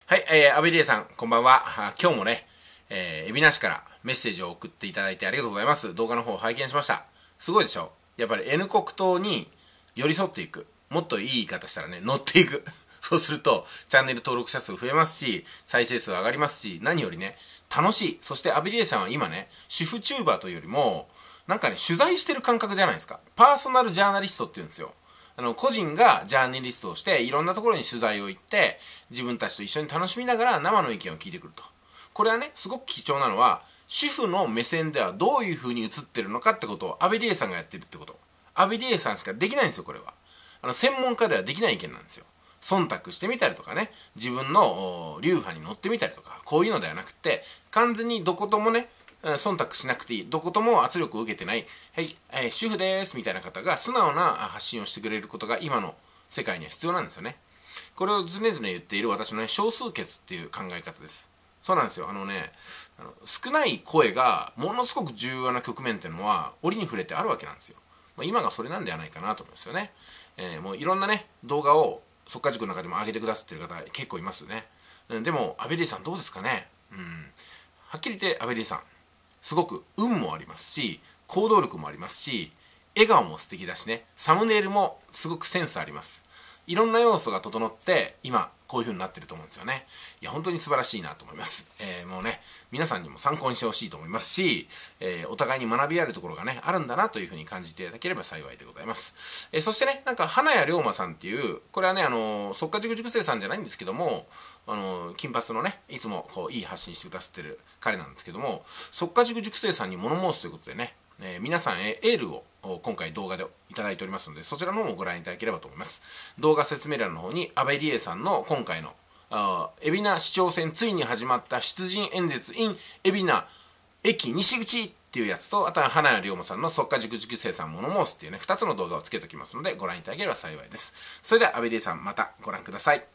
はい、阿部理恵さん、こんばんは。今日もね、海老名市からメッセージを送っていただいてありがとうございます。動画の方を拝見しました。すごいでしょ？やっぱり N 国党に寄り添っていく。もっといい言い方したらね、乗っていく。そうすると、チャンネル登録者数増えますし、再生数上がりますし、何よりね、楽しい。そして阿部理恵さんは今ね、主婦チューバーというよりも、なんかね、取材してる感覚じゃないですか。パーソナルジャーナリストって言うんですよ。個人がジャーナリストをしていろんなところに取材を行って自分たちと一緒に楽しみながら生の意見を聞いてくると。これはねすごく貴重なのは主婦の目線ではどういう風に映ってるのかってことを阿部理恵さんがやってるってこと。阿部理恵さんしかできないんですよ。これは専門家ではできない意見なんですよ。忖度してみたりとかね、自分の流派に乗ってみたりとか、こういうのではなくて完全にどこともね忖度しなくていい、どことも圧力を受けてない、はい、主婦ですみたいな方が素直な発信をしてくれることが今の世界には必要なんですよね。これを常々言っている私のね、少数決っていう考え方です。そうなんですよ。少ない声がものすごく重要な局面っていうのは折に触れてあるわけなんですよ。今がそれなんではないかなと思うんですよね。もういろんなね、動画を速稼塾の中でも上げてくださってる方結構いますね。でも、阿部理さんどうですかね。はっきり言って阿部理さん、すごく運もありますし行動力もありますし笑顔も素敵だしね、サムネイルもすごくセンスあります。いろんな要素が整って今こういう風になってると思うんですよね。いや本当に素晴らしいなと思います。もうね皆さんにも参考にしてほしいと思いますし、お互いに学び合えるところがねあるんだなという風に感じていただければ幸いでございます。そしてね、なんか花谷龍馬さんっていう、これはね速稼塾塾生さんじゃないんですけども、金髪のねいつもこういい発信してくださってる彼なんですけども、速稼塾塾生さんに物申すということでね、皆さんへエールを今回動画でいただいておりますので、そちらの方もご覧いただければと思います。動画説明欄の方に阿部理恵さんの今回の海老名市長選ついに始まった出陣演説 in 海老名駅西口っていうやつと、あとは花谷龍馬さんの速稼塾塾生さん物申すっていうね2つの動画をつけておきますのでご覧いただければ幸いです。それでは阿部理恵さんまたご覧ください。